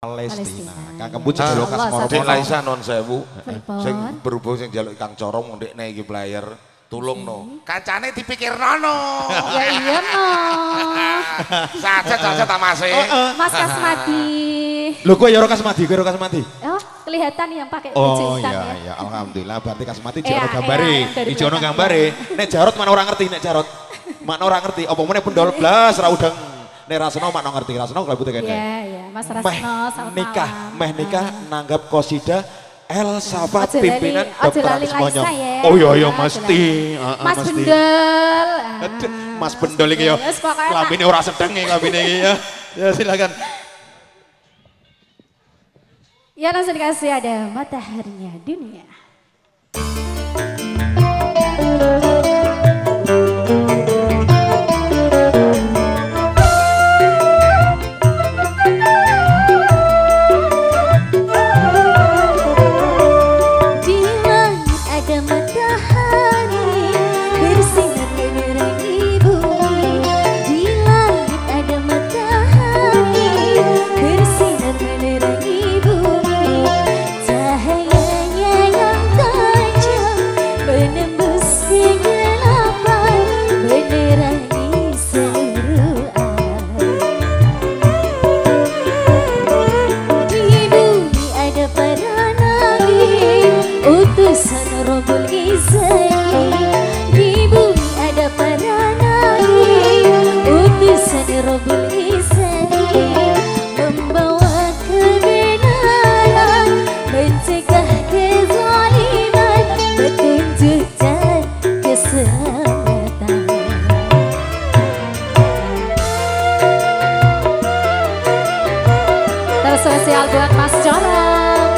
Palestina. Kang Kembut jaluk Kasmoro. Dek Laisa non sewu. Sing berhubung sing jaluk Kang Corong ndekne iki player. Tulung no. Kancane dipikirno no. Ya iya no. Saja tamase. Mas Kasmadi. Lho kowe ya ora Kasmadi, kowe ora Kasmadi. Oh, kelihatan yang pakai baju hitam ya. Iya, alhamdulillah berarti Kasmadi jono gambare. Ijono gambare. Nek Jarot mana ora ngerti nek Jarot. Mana ora ngerti apa meneh pendol blas ra udang. Nek Rasno makno ngerti, Rasno kelebute kene. Iya, iya, Mas Rasno selamat malam. Nikah nanggap Qosida El Safa Ojo pimpinan lali Dr. Semuanya. Laisa ya. Oh iya mesti. Mas Bendel. Mas Bendel iki ya. Klambine ora sedeng ya klambine iki ya. Ya silakan. Ya langsung dikasih ada mataharinya dunia. Spesial buat Mas Corong.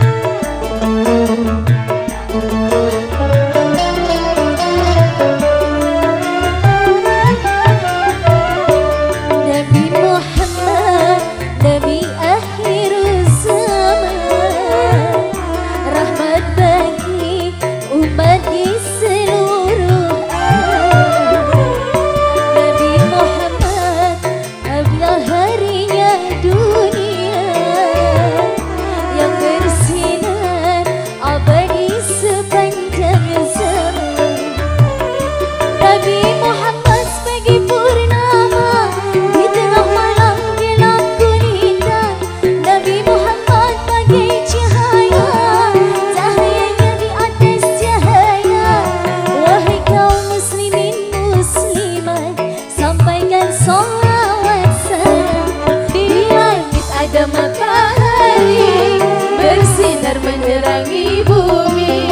Nabi Muhammad, Nabi akhir zaman, rahmat bagi umat di seluruh alam. Nabi Muhammad, ablah harinya dunia yang bersinar abadi sepanjang zaman. Nabi Muhammad sebagai purnama di tengah malam gelap gulita. Nabi Muhammad bagai cahaya, cahayanya di atas cahaya. Wahai kaum muslimin muslimat, sampaikan sholawat salam. Di langit ada matahari bersinar menerangi bumi.